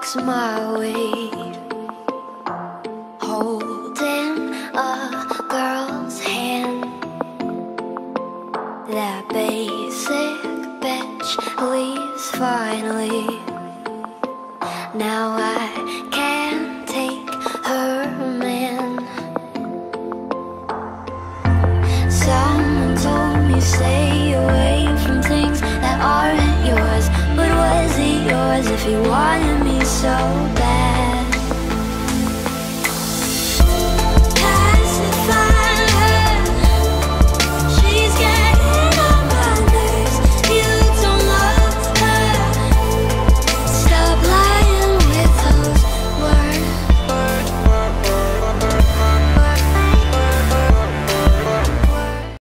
walks my way, holding a girl's hand. That basic bitch leaves finally. Now I can't take her man. Someone told me stay away from things that aren't yours, but was it yours if you wanted me so?